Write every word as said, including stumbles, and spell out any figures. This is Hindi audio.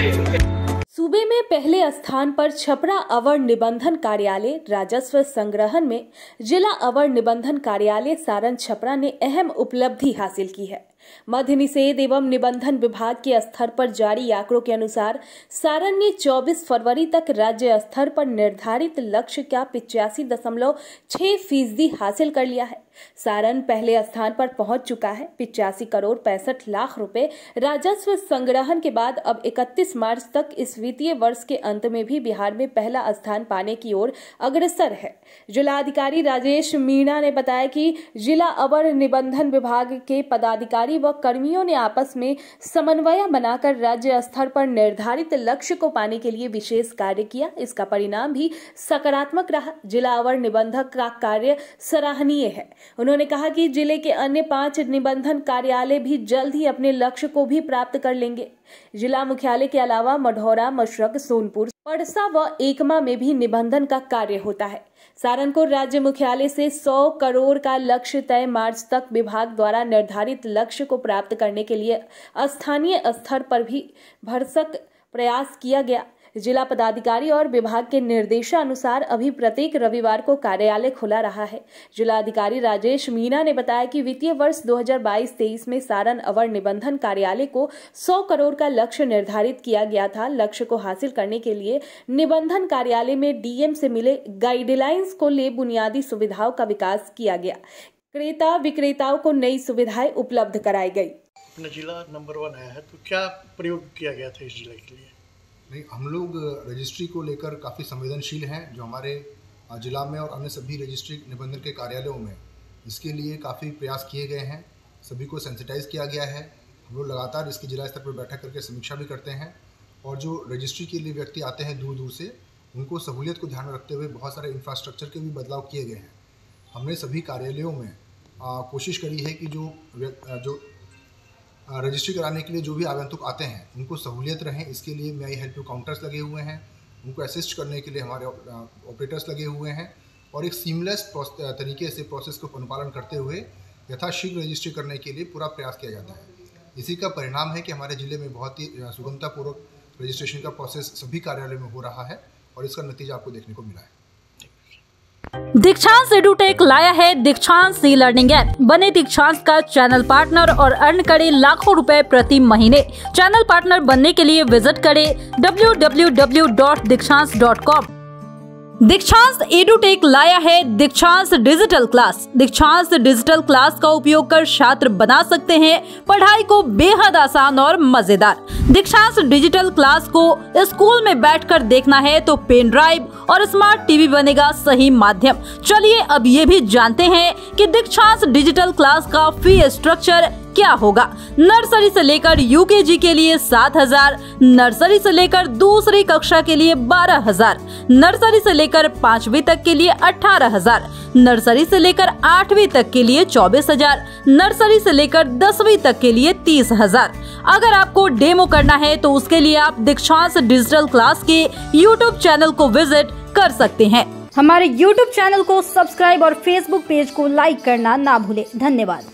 सूबे में पहले स्थान पर छपरा अवर निबंधन कार्यालय राजस्व संग्रहण में जिला अवर निबंधन कार्यालय सारण छपरा ने अहम उपलब्धि हासिल की है। मद्य निषेध एवं निबंधन विभाग के स्तर पर जारी आंकड़ों के अनुसार सारण ने चौबीस फरवरी तक राज्य स्तर पर निर्धारित लक्ष्य का पिचासी दशमलव छह फीसदी हासिल कर लिया है। सारण पहले स्थान पर पहुंच चुका है। पिचासी करोड़ पैंसठ लाख रुपए राजस्व संग्रहण के बाद अब इकतीस मार्च तक इस वित्तीय वर्ष के अंत में भी बिहार में पहला स्थान पाने की ओर अग्रसर है। जिलाधिकारी राजेश मीणा ने बताया कि जिला अवर निबंधन विभाग के पदाधिकारी व कर्मियों ने आपस में समन्वय बनाकर राज्य स्तर पर निर्धारित लक्ष्य को पाने के लिए विशेष कार्य किया। इसका परिणाम भी सकारात्मक रहा। जिला अवर निबंधक का कार्य सराहनीय है। उन्होंने कहा कि जिले के अन्य पांच निबंधन कार्यालय भी जल्द ही अपने लक्ष्य को भी प्राप्त कर लेंगे। जिला मुख्यालय के अलावा मढ़ौरा, मशरक, सोनपुर, पड़सा व एकमा में भी निबंधन का कार्य होता है। सारण को राज्य मुख्यालय से सौ करोड़ का लक्ष्य तय मार्च तक विभाग द्वारा निर्धारित लक्ष्य को प्राप्त करने के लिए स्थानीय स्तर पर भी भरसक प्रयास किया गया। जिला पदाधिकारी और विभाग के निर्देशानुसार अभी प्रत्येक रविवार को कार्यालय खुला रहा है। जिलाधिकारी राजेश मीणा ने बताया कि वित्तीय वर्ष दो हज़ार बाईस तेईस में सारण अवर निबंधन कार्यालय को सौ करोड़ का लक्ष्य निर्धारित किया गया था। लक्ष्य को हासिल करने के लिए निबंधन कार्यालय में डीएम से मिले गाइडलाइंस को ले बुनियादी सुविधाओं का विकास किया गया। क्रेता विक्रेताओं को नई सुविधाएं उपलब्ध कराई गई। अपना जिला नंबर वन आया है, तो क्या प्रयोग किया गया था इस जिले के लिए? नहीं, हम लोग रजिस्ट्री को लेकर काफ़ी संवेदनशील हैं। जो हमारे जिला में और अन्य सभी रजिस्ट्री निबंधन के कार्यालयों में इसके लिए काफ़ी प्रयास किए गए हैं। सभी को सेंसिटाइज किया गया है। हम लोग लगातार इसकी जिला स्तर पर बैठक करके समीक्षा भी करते हैं और जो रजिस्ट्री के लिए व्यक्ति आते हैं दूर दूर से, उनको सहूलियत को ध्यान में रखते हुए बहुत सारे इंफ्रास्ट्रक्चर के भी बदलाव किए गए हैं। हमने सभी कार्यालयों में आ, कोशिश करी है कि जो जो रजिस्ट्री कराने के लिए जो भी आगंतुक आते हैं उनको सहूलियत रहें। इसके लिए may I help you counters लगे हुए हैं। उनको असिस्ट करने के लिए हमारे ऑपरेटर्स लगे हुए हैं और एक सीमलेस तरीके से प्रोसेस को अनुपालन करते हुए यथाशीघ्र रजिस्ट्री करने के लिए पूरा प्रयास किया जाता है। इसी का परिणाम है कि हमारे ज़िले में बहुत ही सुगमतापूर्वक रजिस्ट्रेशन का प्रोसेस सभी कार्यालय में हो रहा है और इसका नतीजा आपको देखने को मिला है। दीक्षांत एडुटेक लाया है दीक्षांत ई लर्निंग ऐप। बने दीक्षांत का चैनल पार्टनर और अर्न करें लाखों रुपए प्रति महीने। चैनल पार्टनर बनने के लिए विजिट करें W W W dot Dikshant dot com. Dikshant edutech लाया है Dikshant digital class. Dikshant digital class का उपयोग कर छात्र बना सकते हैं पढ़ाई को बेहद आसान और मजेदार। दीक्षांत डिजिटल क्लास को स्कूल में बैठकर देखना है तो पेन ड्राइव और स्मार्ट टीवी बनेगा सही माध्यम। चलिए अब ये भी जानते हैं कि दीक्षांत डिजिटल क्लास का फी स्ट्रक्चर क्या होगा। नर्सरी से लेकर यूकेजी के लिए सात हजार, नर्सरी से लेकर दूसरी कक्षा के लिए बारह हजार, नर्सरी से लेकर पांचवी तक के लिए अठारह हजार, नर्सरी से लेकर आठवीं तक के लिए चौबीस हजार, नर्सरी से लेकर दसवीं तक के लिए तीस हजार। अगर आपको डेमो करना है तो उसके लिए आप दीक्षांत डिजिटल क्लास के यूट्यूब चैनल को विजिट कर सकते हैं। हमारे यूट्यूब चैनल को सब्सक्राइब और फेसबुक पेज को लाइक करना ना भूले। धन्यवाद।